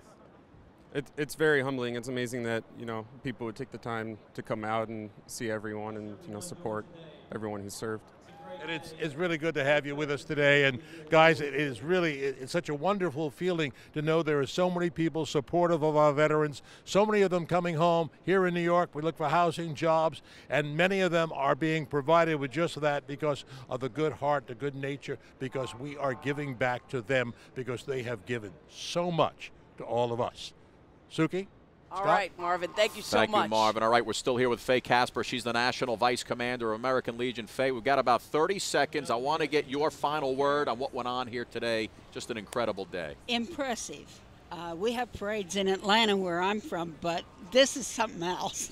It, it's very humbling. It's amazing that, you know, people would take the time to come out and see everyone and, you know, support everyone who's served. And it's, it's really good to have you with us today. And guys, it is really, it's such a wonderful feeling to know there are so many people supportive of our veterans, so many of them coming home here in New York. We look for housing, jobs, and many of them are being provided with just that because of the good heart, the good nature, because we are giving back to them because they have given so much to all of us. Suki? All Scott? right, Marvin, thank you so Thank much. you, Marvin. All right, we're still here with Faye Casper. She's the National Vice Commander of American Legion. Faye, we've got about thirty seconds. I want to get your final word on what went on here today. Just an incredible day. Impressive. Uh, we have parades in Atlanta where I'm from, but this is something else.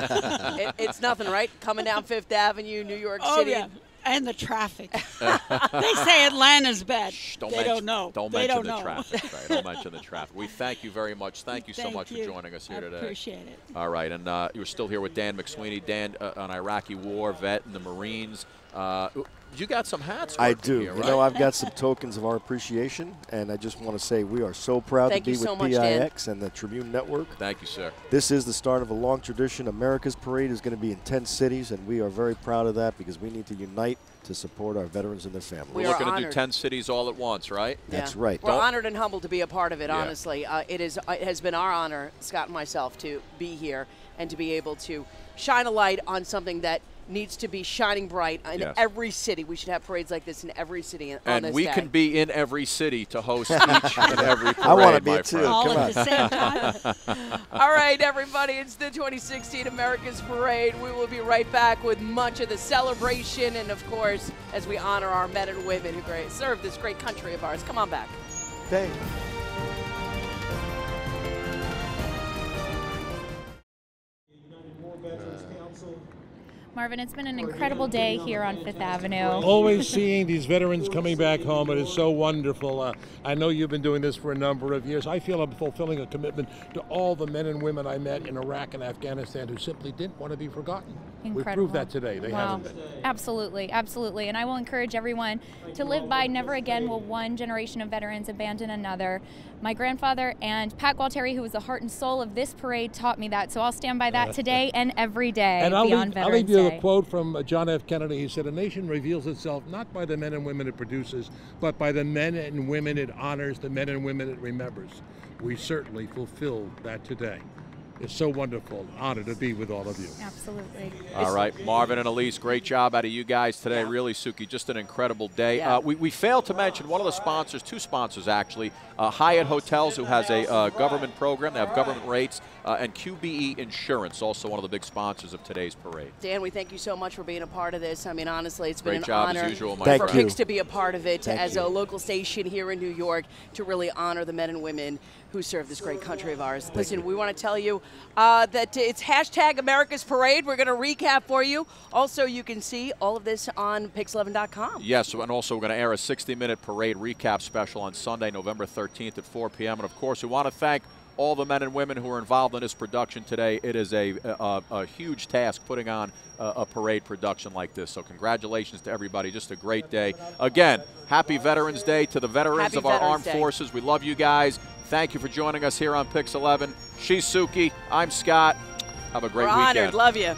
it, it's nothing, right? Coming down Fifth Avenue, New York Oh, City. yeah. And the traffic. They say Atlanta's bad. Shh, don't they mention, don't know. Don't they mention don't the know. traffic. Right? Don't mention the traffic. We thank you very much. Thank you so Thank much you. for joining us here I today. appreciate it. All right, and uh, you're still here with Dan McSweeney. Dan, uh, an Iraqi war vet in the Marines. Uh, you got some hats. I working do. Here, you right? know, I've got some tokens of our appreciation, and I just want to say we are so proud Thank to be you so with much, P I Dan. X and the Tribune Network. Thank you, sir. This is the start of a long tradition. America's Parade is going to be in ten cities, and we are very proud of that because we need to unite to support our veterans and their families. We're We looking are to do honored. ten cities all at once, right? That's Yeah. right. We're Don't- honored and humbled to be a part of it, Yeah. honestly. Uh, it is. It has been our honor, Scott and myself, to be here and to be able to shine a light on something that needs to be shining bright in Yes. every city. We should have parades like this in every city on And this we day. can be in every city to host each and every parade, I wanna be my it too. friend. All Come at the on. same time. All right, everybody, it's the twenty sixteen America's Parade. We will be right back with much of the celebration and, of course, as we honor our men and women who great, serve this great country of ours. Come on back. Thank Marvin, it's been an incredible day here on Fifth Avenue. Always seeing these veterans coming back home, it is so wonderful. Uh, I know you've been doing this for a number of years. I feel I'm fulfilling a commitment to all the men and women I met in Iraq and Afghanistan who simply didn't want to be forgotten. We Incredible. proved that today. They Wow. haven't been. Absolutely, absolutely. And I will encourage everyone to live by never again will one generation of veterans abandon another. My grandfather and Pat Gualtieri, who was the heart and soul of this parade, taught me that. So I'll stand by that today and every day And I'll beyond leave, I'll Veterans leave you Day. a quote from uh, John F. Kennedy. He said, "A nation reveals itself not by the men and women it produces, but by the men and women it honors, the men and women it remembers." We certainly fulfilled that today. It's so wonderful, honored to be with all of you. Absolutely. All right, Marvin and Elise, great job out of you guys today. Yeah. Really, Suki, just an incredible day. Yeah. Uh, we, we failed to mention one of the sponsors, two sponsors actually, uh, Hyatt Hotels, who has a uh, government program. They have government rates, uh, and Q B E Insurance, also one of the big sponsors of today's parade. Dan, we thank you so much for being a part of this. I mean, honestly, it's been Great an job as honor usual, my Thank for friend. you. Kicks to be a part of it Thank as you. a local station here in New York to really honor the men and women who serve this great country of ours. Listen, we want to tell you uh, that it's hashtag America's Parade. We're going to recap for you. Also, you can see all of this on Pix eleven dot com. Yes, and also we're going to air a sixty minute parade recap special on Sunday, November thirteenth at four p m And, of course, we want to thank all the men and women who are involved in this production today. It is a, a, a huge task putting on a, a parade production like this. So congratulations to everybody. Just a great day. Again, happy Veterans Day to the veterans Happy of our Veterans armed Day. forces. We love you guys. Thank you for joining us here on Pix eleven. She's Suki. I'm Scott. Have a great We're weekend. honored. Love you.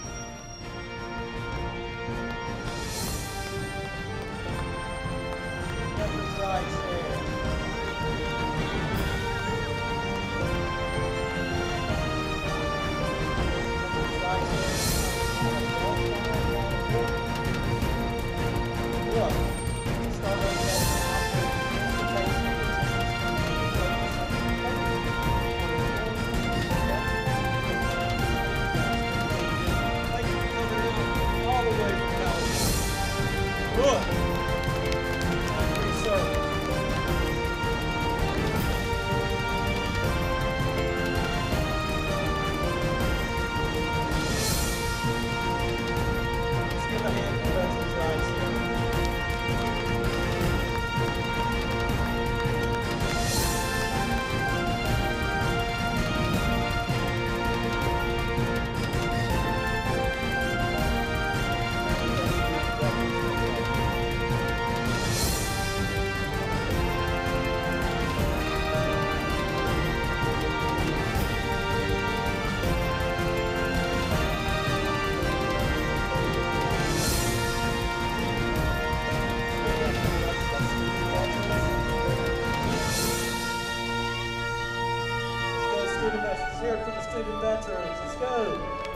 Let's go, student veterans. Here for the student veterans. Let's go.